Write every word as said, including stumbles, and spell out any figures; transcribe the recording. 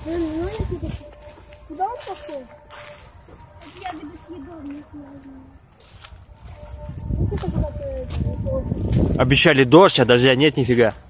Куда он пошел? Ягоды съедобные. Обещали дождь, а дождя нет нифига.